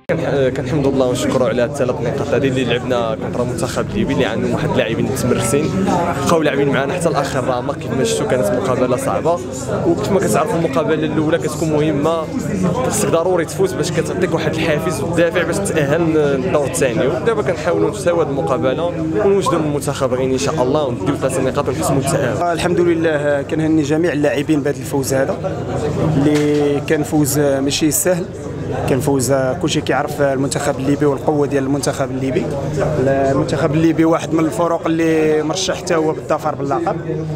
كنحمد الله ونشكروا على الثلاث نقاط هذه اللي لعبنا كونتر المنتخب الليبي اللي عندهم واحد اللاعبين متمرسين بقاو لاعبين معنا حتى الاخر راه كيف ما شفتوا كانت مقابله صعبه وكيف ما كتعرفوا المقابله الاولى كتكون مهمه خصك ضروري تفوز باش كتعطيك واحد الحافز والدافع باش تتاهل للدور الثاني ودابا كنحاولوا نساو هذه المقابله ونوجدوا المنتخب غير ان شاء الله ونديو 3 نقاط ونحسموا التاهل. الحمد لله كنهني جميع اللاعبين بهذا الفوز هذا اللي كان فوز ماشي سهل كان فوز كلشي كيعرف المنتخب الليبي والقوه ديال المنتخب الليبي. المنتخب الليبي واحد من الفرق اللي مرشح حتى هو بالظفر باللقب.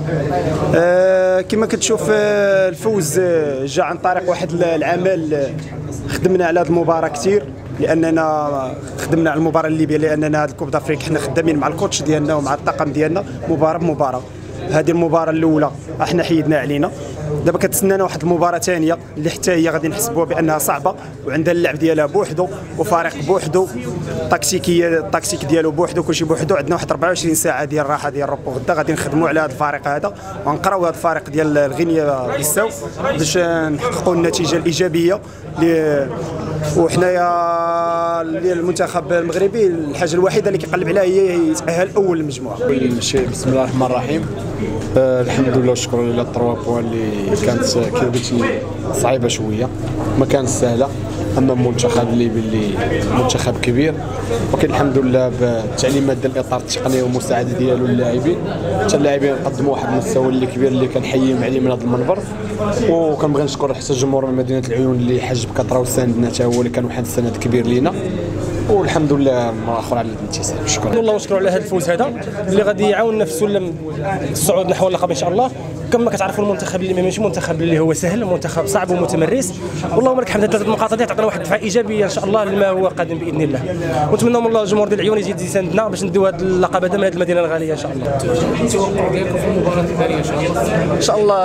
كما كتشوف الفوز جاء عن طريق واحد العمل خدمنا على هذه المباراه كثير لاننا خدمنا على المباراه الليبيه لاننا هذا الكوب دافريك حنا خدامين مع الكوتش ديالنا ومع الطاقم ديالنا مباراه بمباراه. هذه المباراه الاولى احنا حيدنا علينا دابا كتسنانا واحد المباراه ثانيه اللي حتى هي غادي نحسبوها بانها صعبه وعندها اللعب ديالها بوحدو وفريق بوحدو التكتيك ديالو بوحدو كلشي بوحدو. عندنا واحد 24 ساعه ديال الراحه ديال ربو غدا غادي نخدموا على هذا الفريق هذا ونقراو هذا الفريق ديال الغينيا بيساو باش نحققوا النتيجه الايجابيه وحنايا المنتخب المغربي الحاجه الوحيده اللي كيقلب عليها هي يتاهل اول المجموعه. بسم الله الرحمن الرحيم. الحمد لله والشكر لله 3 بوان اللي كانت كي قلتي صعيبه شويه ما كانت سهله امام المنتخب الليبي اللي منتخب كبير ولكن الحمد لله بالتعليمات ديال الاطار التقني والمساعده ديالو للاعبين حتى اللاعبين قدموا واحد المستوى اللي كبير اللي كنحييهم عليه من هذا المنبر. وكنبغي نشكر حتى الجمهور من مدينه العيون اللي حجب كثره وساندنا حتى هو اللي كان واحد السند كبير لينا والحمد لله مره اخرى على الانتصار. شكرا الله ونشكروا على هذا الفوز هذا اللي غادي يعاوننا في سلم الصعود نحو اللقب ان شاء الله. كما كتعرفوا المنتخب اللي ماشي منتخب اللي هو سهل منتخب صعب ومتمرس واللهم لك الحمد. 3 نقاط هذه تعطينا واحد الدفعه ايجابيه ان شاء الله لما هو قادم باذن الله ونتمنى من الله الجمهور ديال العيون يزيد يساندنا باش نديو هذا اللقب هذا من هذه المدينه الغاليه ان شاء الله. التوقع ديالكم في المباراه الثانيه ان شاء الله؟ ان شاء الله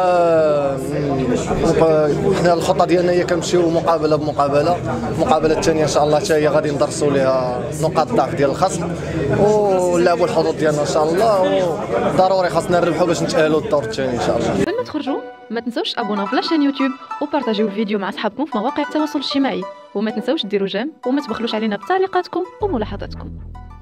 حنا الخطه ديالنا هي كنمشيو مقابله بمقابله. المقابله الثانيه ان شاء الله حتى هي غادي ندرسوا لها نقاط الضعف ديال الخصم ونلعبوا الحظوظ ديالنا ان شاء الله وضروري خاصنا نربحوا باش نتاهلوا للدور الثاني ان شاء الله. قبل ما تخرجوا ما تنسوش تابوناو في لاشين يوتيوب وبارطاجيو الفيديو مع اصحابكم في مواقع التواصل الاجتماعي وما تنسوش ديروا جيم وما تبخلوش علينا بتعليقاتكم وملاحظاتكم.